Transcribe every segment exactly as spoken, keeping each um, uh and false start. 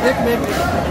एक मिनट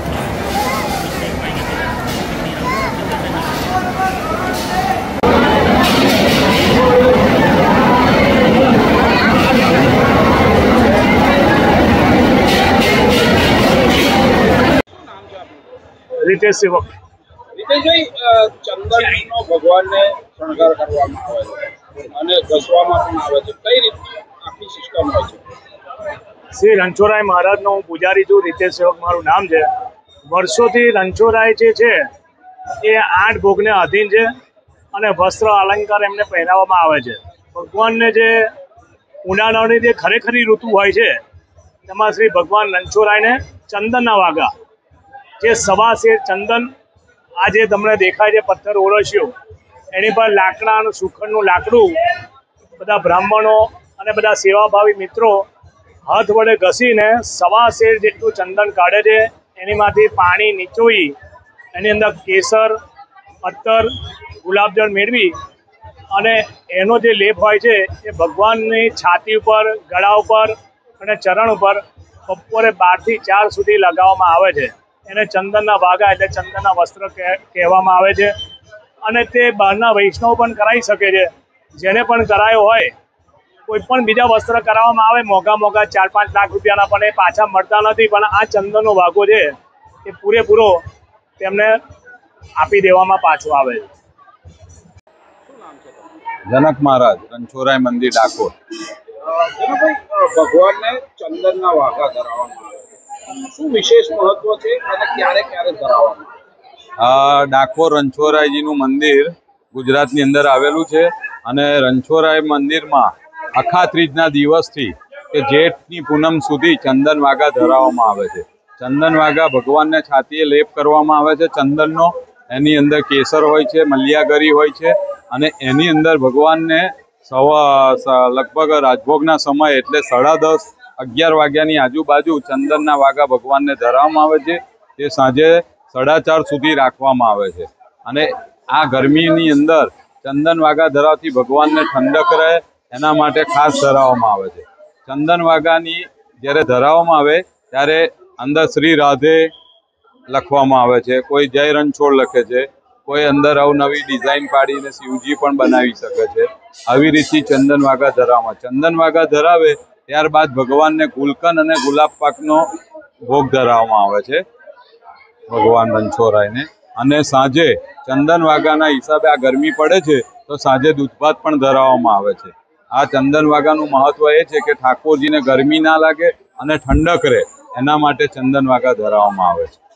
रितेश सेवक रितेशભાઈ ચંદનનો ભગવાનને શણગાર કરવામાં આવે છે અને ઘસવામાં પણ આવે છે કઈ રીતે આખી સિસ્ટમ હોય છે? શ્રી રણછોડરાય મહારાજનો હું પૂજારી છું. રીતેશ સેવક મારું નામ છે. વર્ષોથી રણછોડરાય જે છે એ આઠ ભોગને અધીન છે અને વસ્ત્ર અલંકાર એમને પહેરાવવામાં આવે છે. ભગવાનને જે ઉનાળાની જે ખરેખરી ઋતુ હોય છે તેમાં શ્રી ભગવાન રણછોડરાયને ચંદનના વાઘા જે સવા શેર ચંદન આ જે તમને દેખાય છે પથ્થર ઓળસ્યો એની પર લાકડાનું સુખડનું લાકડું બધા બ્રાહ્મણો અને બધા સેવાભાવી મિત્રો હાથ વડે ઘસીને સવા શેર જેટલું ચંદન કાઢે છે. એનીમાંથી પાણી નીચોવી એની અંદર કેસર અત્તર ગુલાબજળ મેળવી અને એનો જે લેપ હોય છે એ ભગવાનની છાતી ઉપર ગળા ઉપર અને ચરણ ઉપર બપોરે બારથી ચાર સુધી લગાવવામાં આવે છે. એને ચંદનના વાઘા એટલે ચંદનના વસ્ત્ર કહેવામાં આવે છે. અને તે બહારના વૈષ્ણવ પણ કરાવી શકે છે. જેને પણ કરાયો હોય કોઈ પણ બીજા વસ્ત્ર કરાવવામાં આવે મોંઘા મોંઘા ચાર પાંચ લાખ રૂપિયાના પણ એ પાછા મળતા નથી. પણ આ ચંદનનો વાઘો છે એ પૂરેપૂરો તેમને આપી દેવામાં પાછો આવે છે. જનક મહારાજ, રણછોડરાય મંદિર, ડાકોર. જનકભાઈ, ભગવાનને ચંદનના વાઘા ધરાવવામાં આવે શું વિશેષ મહત્વ છે અને ક્યારે ક્યારે ધરાવવામાં? આ ડાકોર રણછોડરાયજીનું મંદિર ગુજરાતની અંદર આવેલું છે અને રણછોડરાય મંદિરમાં આખા ત્રીજના દિવસથી કે જેઠની પૂનમ સુધી ચંદન વાઘા ધરાવવામાં આવે છે. ચંદન વાઘા ભગવાનને છાતીએ લેપ કરવામાં આવે છે ચંદનનો. એની અંદર કેસર હોય છે, મલ્યાગરી હોય છે અને એની અંદર ભગવાનને સવા લગભગ રાજભોગના સમય એટલે સાડા દસ અગિયાર વાગ્યાની આજુબાજુ ચંદનના વાઘા ભગવાનને ધરાવવામાં આવે છે. તે સાંજે સાડા ચાર સુધી રાખવામાં આવે છે અને આ ગરમીની અંદર ચંદન વાઘા ધરાવથી ભગવાનને ઠંડક રહે એના માટે ખાસ ધરાવવામાં આવે છે. ચંદન વાઘાની જ્યારે ધરાવવામાં આવે ત્યારે અંદર શ્રી રાધે લખવામાં આવે છે, કોઈ જય રણછોડ લખે છે, કોઈ અંદર અવનવી ડિઝાઇન પાડીને શિવજી પણ બનાવી શકે છે. આવી રીતે ચંદન વાઘા ધરાવવામાં ચંદન વાઘા ધરાવે ત્યારબાદ ભગવાનને ગુલકંદ અને ગુલાબ પાકનો ભોગ ધરાવવામાં આવે છે ભગવાન રણછોડરાયને. અને સાંજે ચંદન વાઘાના હિસાબે આ ગરમી પડે છે તો સાંજે દૂધભાત પણ ધરાવવામાં આવે છે. આ ચંદન વાઘાનું મહત્વ એ છે કે ઠાકોરજીને ગરમી ના લાગે અને ઠંડક રહે એના માટે ચંદન વાઘા ધરાવવામાં આવે છે.